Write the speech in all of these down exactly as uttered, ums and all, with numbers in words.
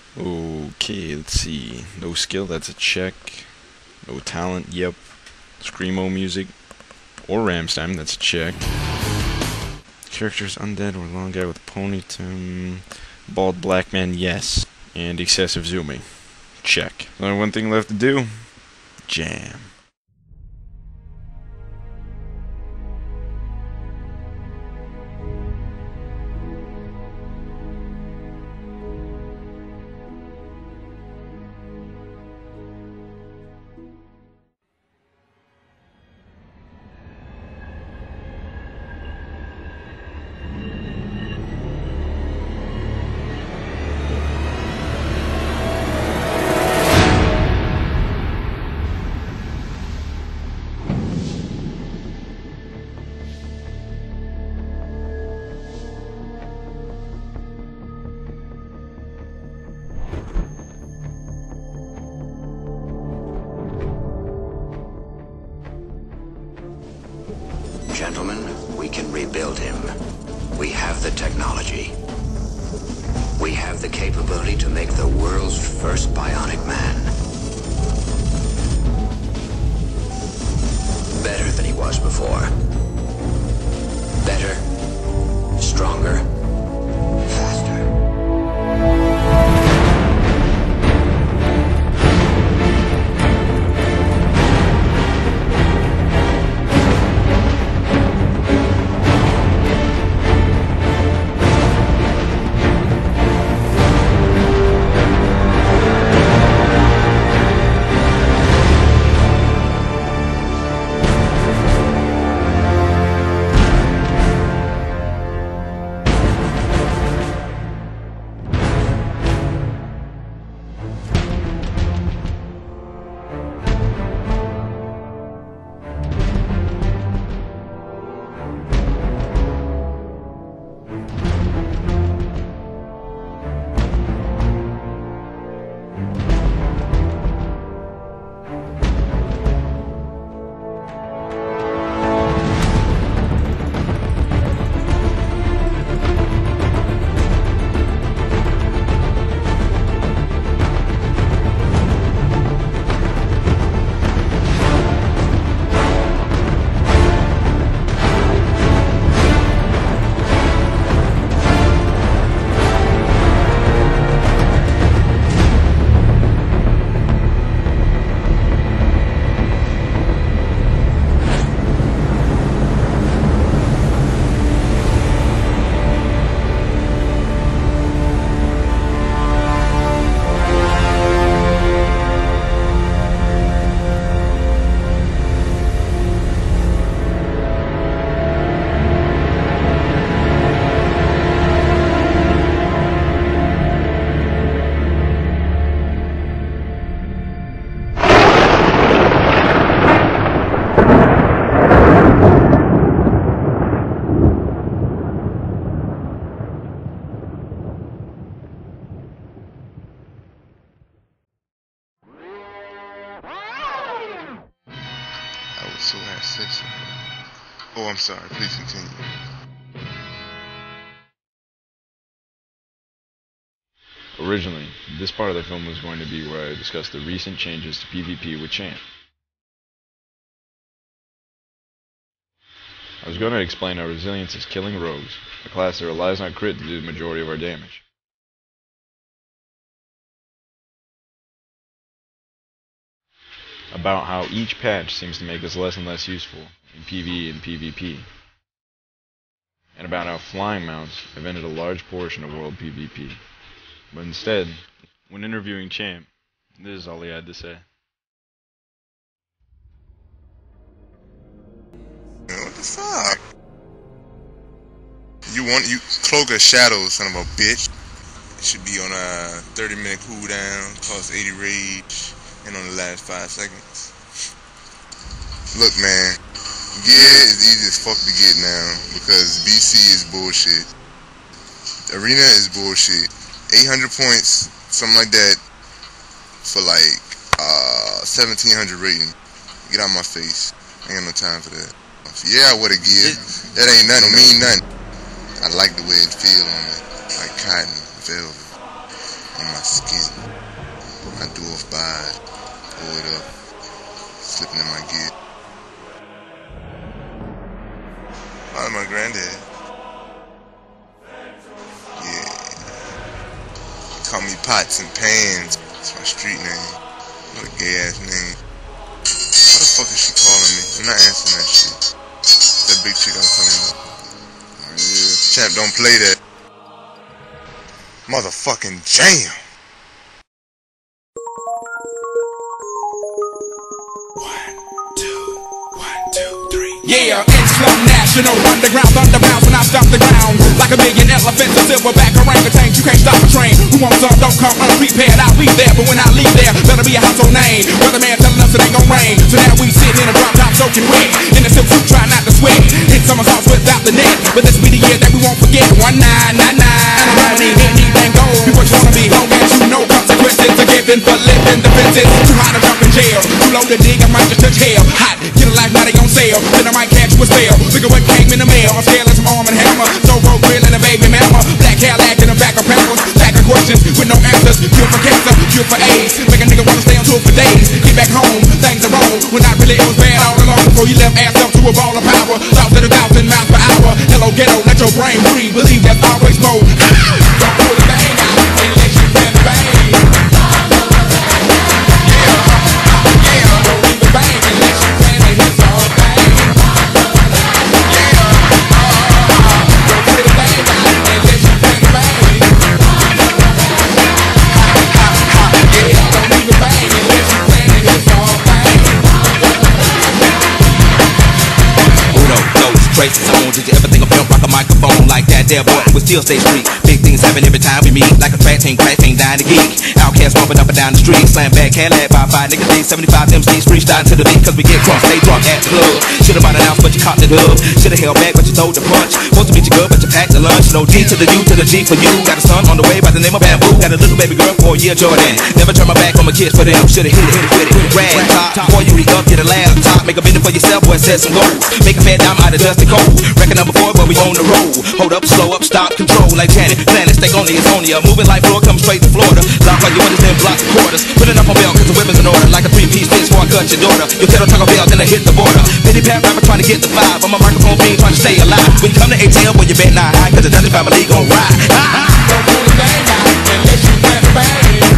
Okay, let's see. No skill, that's a check. No talent, yep. Screamo music or Ramstein, that's a check. Characters undead or long guy with ponytail. Bald black man, yes. And excessive zooming. Check. Only one thing left to do. Jam. Gentlemen, we can rebuild him. We have the technology. We have the capability to make the world's first bionic man. Better than he was before. Better, stronger, faster. I was so had sex with her. Oh, I'm sorry. Please continue. Originally, this part of the film was going to be where I discussed the recent changes to PvP with Champ. I was going to explain how Resilience is killing rogues, a class that relies on crit to do the majority of our damage. About how each patch seems to make us less and less useful in PvE and PvP. And about how flying mounts have ended a large portion of world PvP. But instead, when interviewing Champ, this is all he had to say. What the fuck? You want you Cloak of Shadows, son of a bitch. It should be on a thirty minute cooldown, cost eighty rage, and on the last five seconds. Look, man, gear is easy as fuck to get now because B C is bullshit. Arena is bullshit. eight hundred points, something like that, for like uh seventeen hundred rating. Get out my face. I ain't got no time for that. Yeah, I would have gear. That ain't nothing. Mean nothing. I like the way it feel on me, like cotton, velvet. on my skin. I do off by, pull it up, slipping in my gear. Oh, my granddad. Yeah. They call me Pots and Pans. That's my street name. What a gay ass name. What the fuck is she calling me? I'm not answering that shit. That big chick I was talking about. Oh yeah. Champ, don't play that. Motherfucking jam. One, two, one, two, three. Yeah, it's Slum National, underground thunder bounce when I stop the ground. Like a million elephants, a silverback orangutan. You can't stop a train. Who wants some? Don't come unprepared. I'll be there, but when I leave there, better be a household name. Weatherman telling us it ain't gon' rain. So now we sit in a drop top soaking wet. In the silk suit, try not to sweat. Hit somersaults without the net. But this be the year that we won't forget. One nine nine nine. And I'm running anything goes. Be what you wanna be. Long as you know consequences are given for living defenses. Too hot to jump in jail. Too low to dig, I might just touch hell. Hot, get a life, now they gon' sell. Then I might catch you a spell. Look at what came in the mail. I'm scaling some arm and hammer. So road grill and a baby mama. Black Cadillac in the back of pampers. Pack of questions with no answers. Cure for cancer, cure for AIDS. Make a nigga wanna stay on tour for days. Get back home, things are wrong. When not really, it was bad all along. Before you left ass up to a ball of power. Thoughts at a thousand miles per hour. Hello ghetto, let your brain breathe. Believe there's always more. Don't pull the bang out unless you can bang. Traces on, did you ever think of built rock a microphone like that there boy we still stay street. Big things happen every time we meet. Like a track team, crack team, dying to geek. Outcast bumping up and down the street. Slam back, Cadillac by five niggas, D seventy-five M Cs freestyle to the beat. Cause we get crunk, stay drunk at the club. Should've bought an ounce but you caught the dub. Should've held back but you told the punch. Supposed to meet you good but you packed the lunch. No D to the U to the G for you. Got a son on the way by the name of Bamboo. Got a little baby girl for a year, Jordan. Never turn my back on my kids for them. Should've hit it, hit it, hit it, hit it. Rag top, before you re up, get a laptop. Make a minute for yourself, boy, set some goals. Make a fat dime out of dust and cold. Record number four, but we on the road. Hold up, slow up, stop, control like Janet. Planet, stay only, it's only a moving like floor, come straight to Florida. Lock all your windows, then block the quarters. Put it up on belt, cause the weapon's in order. Like a three-piece bitch before I cut your daughter. Your kettle Taco Bell, then I hit the border. Pity pat rapper trying to get the five. I'm a microphone fiend trying to stay alive. When you come to A T L, well, you bet not high, cause the Dundee family gon' ride. Don't pull the bang out unless you can bang.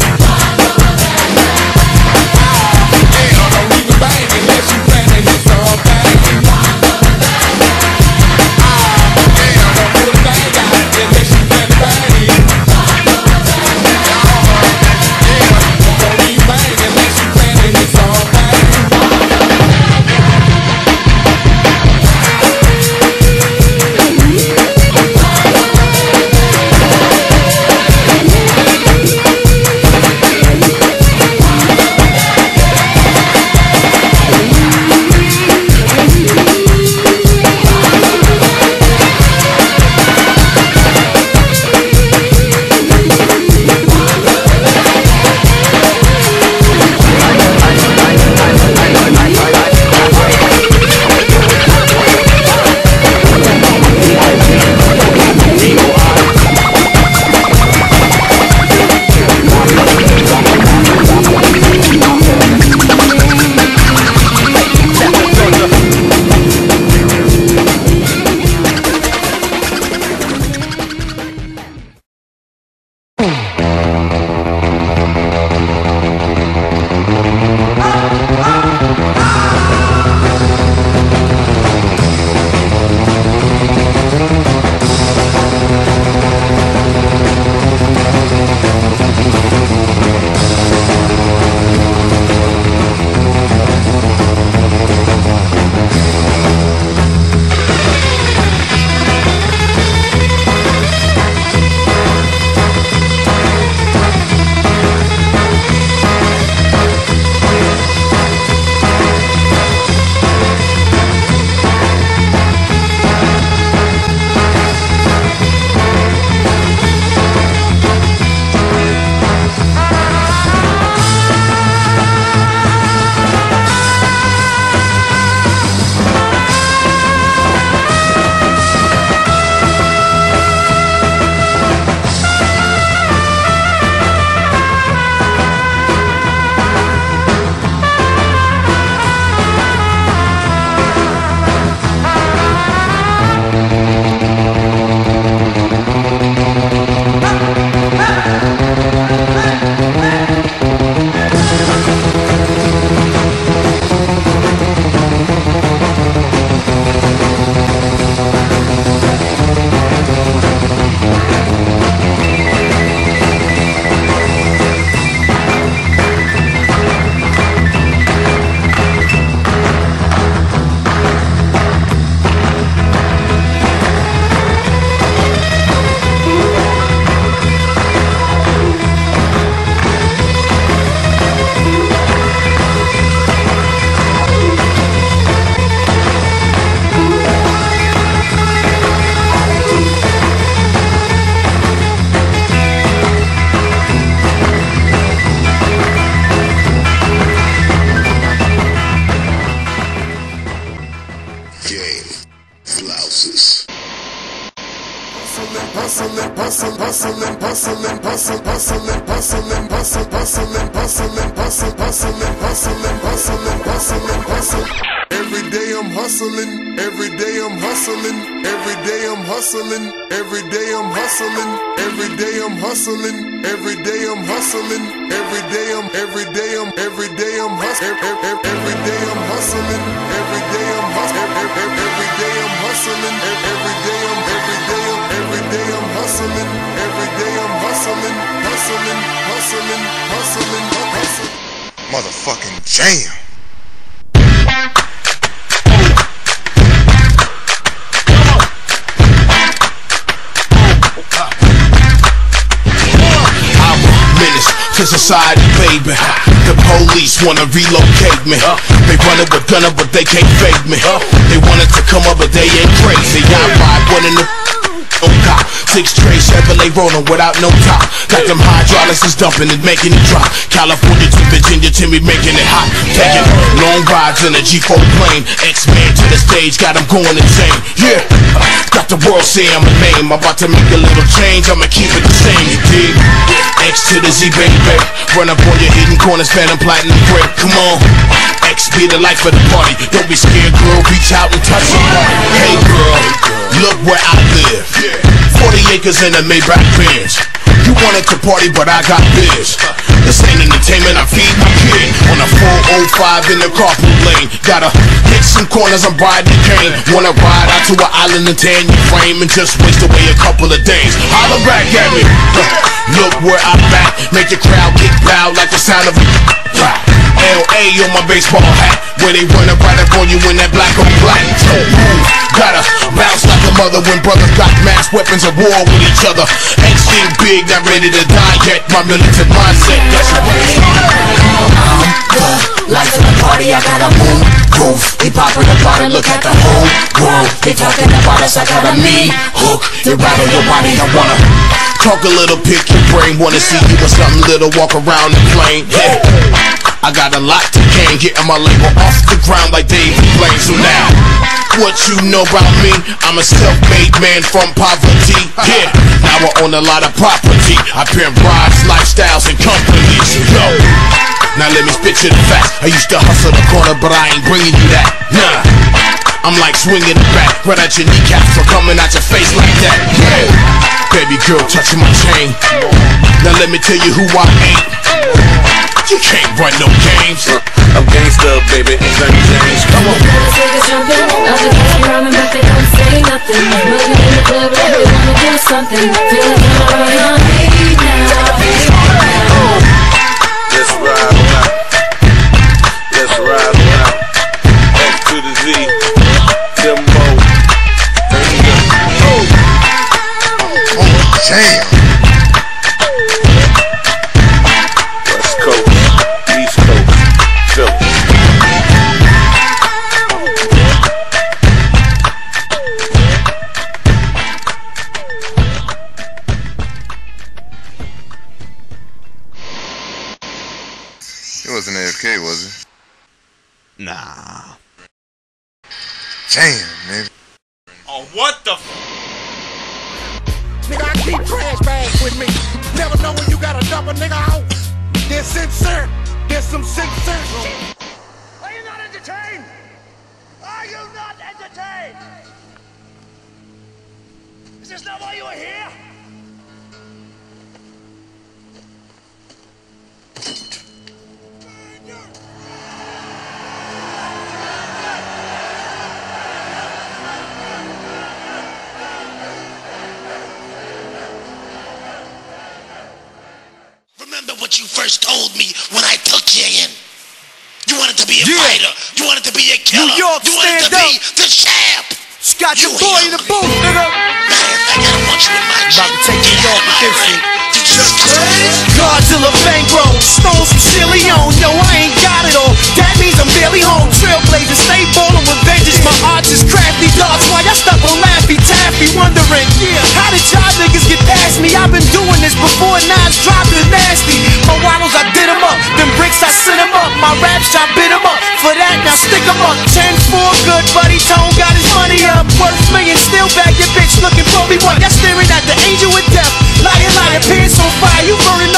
Don't leave a bang unless you plan to hit something. hustling, hustling, hustling, hustling, hustling, hustling, hustling, hustling, hustling, hustling, hustling. Every day I'm hustling, every day I'm hustling, every day I'm hustling, every day I'm hustling, every day I'm hustling, every day I'm hustling, every day I'm, every day I'm, every day I'm hustling, every day I'm hustling, every day I'm hustling, every day I'm hustling, every day I'm, every day I'm, every day I'm hustling, every day I'm hustling, hustling, hustling, hustling, hustling. Motherfucking jam. To society, baby. The police wanna relocate me. They running with gunner, but they can't fake me. They wanted to come up, but they ain't crazy. I ride one in the no cop. Six tray Chevrolet rolling without no top. Got them hydraulics is dumping and making it drop. California to Virginia to me making it hot. Taking long rides in a G four plane. X-Man to the stage, got them going insane. Yeah, got the world saying I'm a name. I'm about to make a little change, I'ma keep it the same, you dig? X to the Z, baby. Run up on your hidden corners, phantom platinum break. Come on, X be the life of the party. Don't be scared, girl, reach out and touch somebody. Hey girl, look where I live. Forty acres in a Maybach Benz. You wanted to party, but I got biz. This ain't entertainment, I feed my kid. On a four oh five in the carpool lane. Gotta hit some corners, I'm riding the cane. Wanna ride out to an island and tan your frame and just waste away a couple of days. Holler back at me. Look where I'm at. Make the crowd get loud like the sound of a L A on my baseball hat, where they run up right up on you in that black on black. Move, gotta bounce like a mother when brothers got mass weapons of war with each other. Ain't still big, not ready to die yet. My militant mindset, that's what I'm the life of the party, I gotta move, groove. We poppin' apart and look at the whole world. They talking about us, I got a me hook. They rattle your body, I wanna talk a little, pick your brain. Wanna see you with something little, walk around the plane. Yeah, I got a lot to gain, getting my label off the ground like Dave Blaine. So now, what you know about me? I'm a self-made man from poverty. Yeah, now I own a lot of property. I pimp rides, lifestyles, and companies. Yo, now let me spit you the facts. I used to hustle the corner, but I ain't bringing you that. Nah, I'm like swinging the bat right at your kneecaps for coming at your face like that. Yeah, baby girl touching my chain. Now let me tell you who I ain't. You can't run no games. I'm gangsta, baby, Sonny James. Come on. Niggas jumping, other guys rhyming, but they don't say nothing. Moving in the club, like they wanna do something. Feel like I'm already on me now. Let's ride around. Let's ride around. X to the Z. Demo. Oh, damn. It wasn't A F K, was it? Nah. Damn, nigga. Oh, what the f? Nigga, I keep trash bags with me. Never know when you gotta dump a nigga out. There's sincere. There's some sincere shit. Are you not entertained? Are you not entertained? Is this not why you are here? Remember what you first told me when I took you in. You wanted to be a yeah. fighter. You wanted to be a killer. New York, you wanted to up. be the champ. Scott, your boy in the booth, nigga. Matter of fact, I don't want you in my gym. About to take New York with this shit. Godzilla bankroll, stole some silly on. Yo, I ain't got it all. That means I'm barely home. Trailblazer, stay ballin' with vengeance. My arts is crafty. Dogs, why y'all stuck on Laffy Taffy? Wondering, yeah, how did y'all niggas get past me? I've been doing this before Nas dropped it nasty. My waddles, I did them up. Them bricks, I sent them up. My raps, I bit them up. For that, now stick them up. ten four, good buddy. Tone got his money up. Worth million, still back your bitch looking for me. What? Y'all staring at the angel with death. Liar, liar, pants on fire. You burning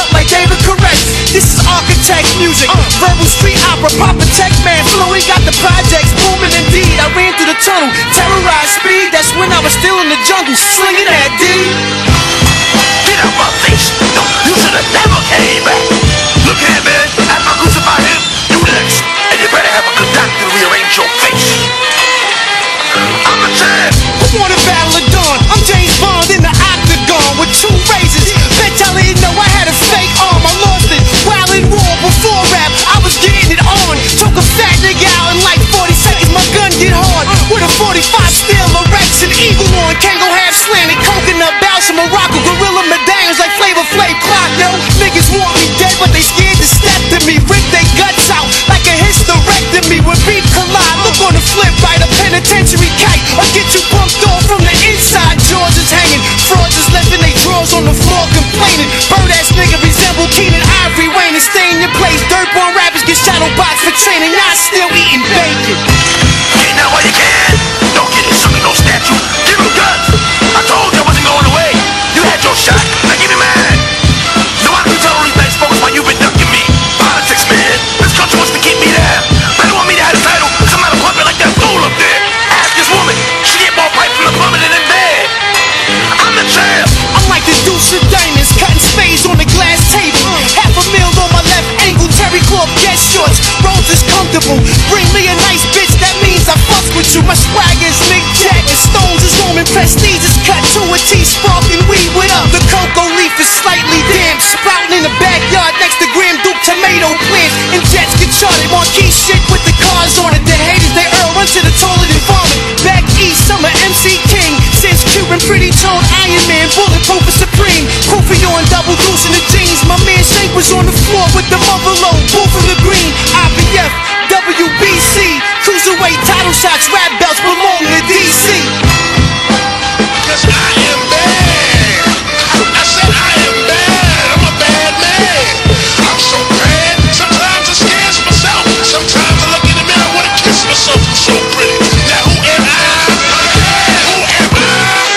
Uncharted marquee shit with the cars on it. The haters, they earl run to the toilet and vomit. Back east, I'm a M C king. Since Cuban, pretty told Iron Man, bulletproof and supreme. Koofy on double deuce in the jeans. My man Shake was on the floor with the mother low. Bull from the green, I B F, W B C. Cruiserweight title shots, rap belts belong to D C. Cause I am bad. I said I am bad. I'm a bad man. I'm so bad. Sometimes I scares myself. Sometimes I look in the mirror, I wanna kiss myself. I'm so pretty. Now who am I? Who am I?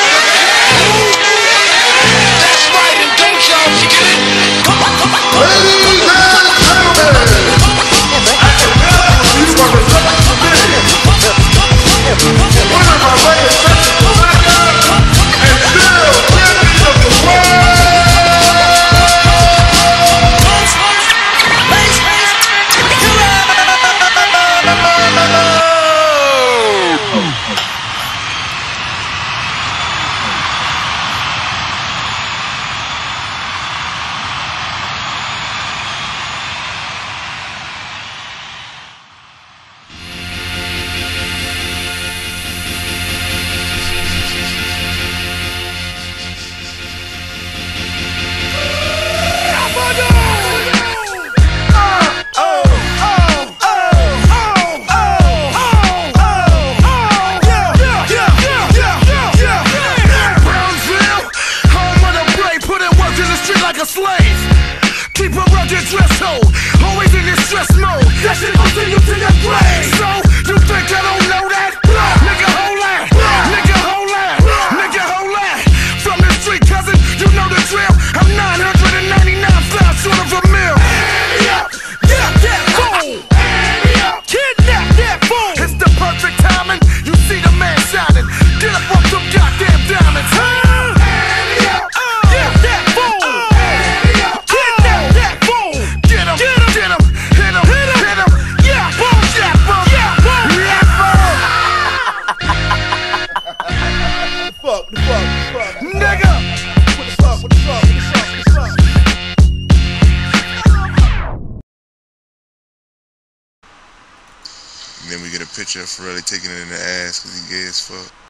That's right, and don't y'all forget it. Ladies and gentlemen, I can tell you are the first to be. One of my latest sexual records, and still champion of the world. Like a slave, keep a rugged dress code, always in this stress mode. That shit gon' send you to your grave. So you think I don't know that? Nigga, hold that. Nigga, hold that. Nigga, hold that. From the street, cousin, you know the drill. I'm nine hundred ninety-nine flies short of a mill. Yeah, that fool. Kidnap that fool. It's the perfect timing. You see the man shining. Get up off them goddamn diamonds, huh? And then we get a picture of Pharrell taking it in the ass because he gay as fuck.